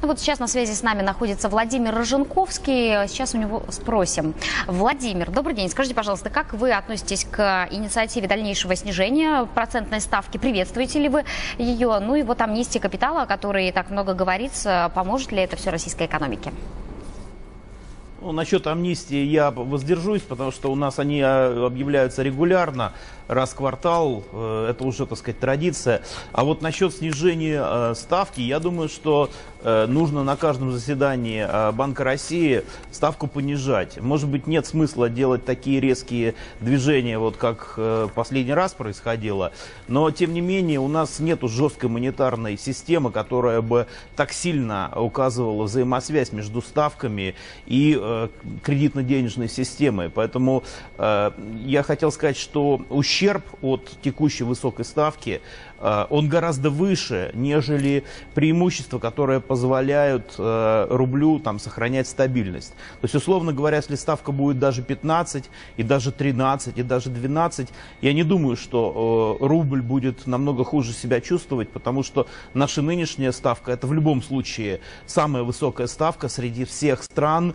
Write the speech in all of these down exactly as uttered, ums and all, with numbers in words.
Ну вот сейчас на связи с нами находится Владимир Роженковский. Сейчас у него спросим. Владимир, добрый день. Скажите, пожалуйста, как вы относитесь к инициативе дальнейшего снижения процентной ставки? Приветствуете ли вы ее? Ну и вот амнистия капитала, о которой так много говорится, поможет ли это все российской экономике? Ну, насчет амнистии я воздержусь, потому что у нас они объявляются регулярно, раз в квартал, это уже, так сказать, традиция. А вот насчет снижения ставки, я думаю, что нужно на каждом заседании Банка России ставку понижать. Может быть, нет смысла делать такие резкие движения, вот как в последний раз происходило, но, тем не менее, у нас нет жесткой монетарной системы, которая бы так сильно указывала взаимосвязь между ставками и кредитно-денежной системой. Поэтому э, я хотел сказать, что ущерб от текущей высокой ставки, э, он гораздо выше, нежели преимущества, которые позволяют э, рублю там, сохранять стабильность. То есть, условно говоря, если ставка будет даже пятнадцать, и даже тринадцать, и даже двенадцать, я не думаю, что э, рубль будет намного хуже себя чувствовать, потому что наша нынешняя ставка, это в любом случае самая высокая ставка среди всех стран,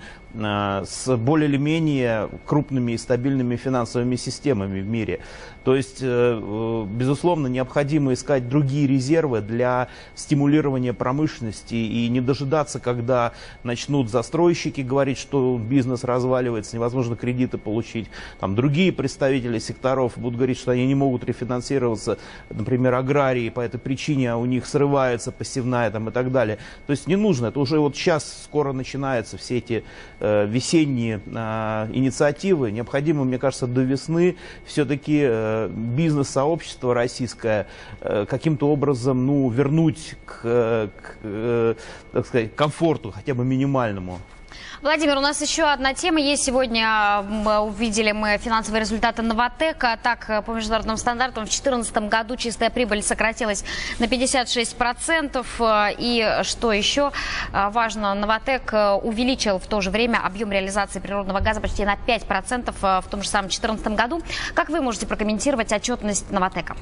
с более или менее крупными и стабильными финансовыми системами в мире. То есть, безусловно, необходимо искать другие резервы для стимулирования промышленности и не дожидаться, когда начнут застройщики говорить, что бизнес разваливается, невозможно кредиты получить. Там другие представители секторов будут говорить, что они не могут рефинансироваться, например, аграрии, по этой причине у них срывается посевная там, и так далее. То есть не нужно, это уже вот сейчас скоро начинаются все эти э, весенние э, инициативы. Необходимо, мне кажется, до весны все-таки э, бизнес-сообщество российское э, каким-то образом ну, вернуть к, к э, так сказать, комфорту, хотя бы минимальному. Владимир, у нас еще одна тема есть. Сегодня мы увидели мы финансовые результаты Новатэка. Так, по международным стандартам, в две тысячи четырнадцатом году чистая прибыль сократилась на пятьдесят шесть процентов. И что еще важно, Новатэк увеличил в то же время объем реализации природного газа почти на пять процентов в том же самом две тысячи четырнадцатом году. Как вы можете прокомментировать отчетность Новатэка?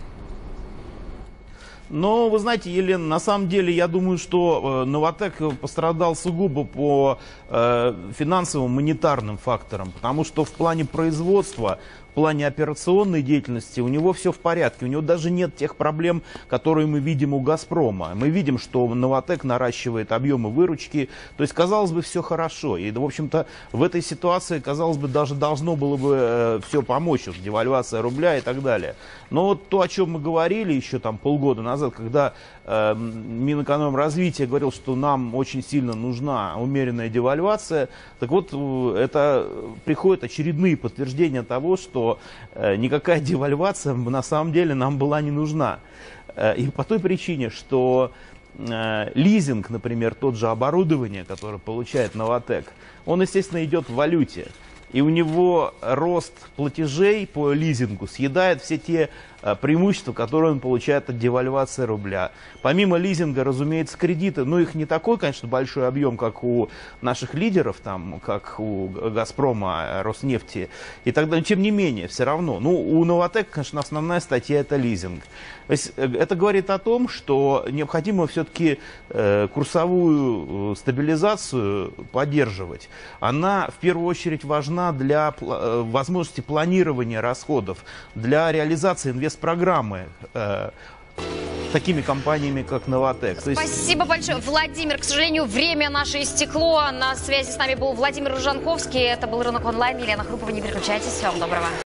Но, вы знаете, Елена, на самом деле, я думаю, что э, Новатэк пострадал сугубо по э, финансовым, монетарным факторам, потому что в плане производства, в плане операционной деятельности у него все в порядке. У него даже нет тех проблем, которые мы видим у «Газпрома». Мы видим, что Новатэк наращивает объемы выручки. То есть, казалось бы, все хорошо. И, в общем-то, в этой ситуации, казалось бы, даже должно было бы э, все помочь. Вот, девальвация рубля и так далее. Но вот то, о чем мы говорили еще там полгода назад, когда э, Минэкономразвития говорил, что нам очень сильно нужна умеренная девальвация, так вот, это приходят очередные подтверждения того, что никакая девальвация на самом деле нам была не нужна. И по той причине, что лизинг, например, тот же оборудование, которое получает Новатэк, он, естественно, идет в валюте. И у него рост платежей по лизингу съедает все те преимущества, которые он получает от девальвации рубля. Помимо лизинга, разумеется, кредиты, но их не такой, конечно, большой объем, как у наших лидеров, там, как у «Газпрома», «Роснефти и так далее. Тем не менее, все равно. Ну, у Новатэка, конечно, основная статья – это лизинг. То есть, это говорит о том, что необходимо все-таки э, курсовую стабилизацию поддерживать. Она, в первую очередь, важна для э, возможности планирования расходов, для реализации инвестпрограммы э, такими компаниями, как Новатэк. Спасибо есть... большое, Владимир. К сожалению, время наше истекло. На связи с нами был Владимир Роженковский. Это был «Рынок онлайн». Елена Хрупова. Не переключайтесь. Всего вам доброго.